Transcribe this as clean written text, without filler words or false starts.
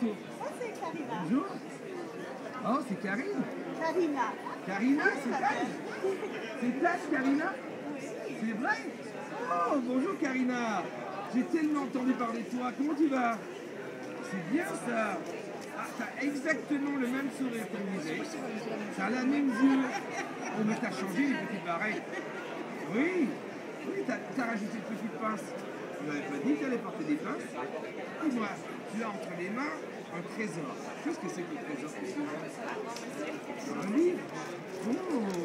photo? Ça, c'est Karina. Bonjour. Oh, c'est Karine. Karina. Karina, c'est elle? C'est elle, Karina? C'est vrai? Oh, bonjour Karina. J'ai tellement entendu parler de toi. Comment tu vas? C'est bien ça. Ah, t'as exactement le même sourire qu'on disait. T'as la même yeux. Oh, mais t'as changé les petites pareilles. Oui. Oui, t'as rajouté une petite pince. Tu m'avais pas dit que t'allais porter des pinces? Dis-moi, tu as entre les mains un trésor. Qu'est-ce que c'est que le trésor? Un livre. Oh.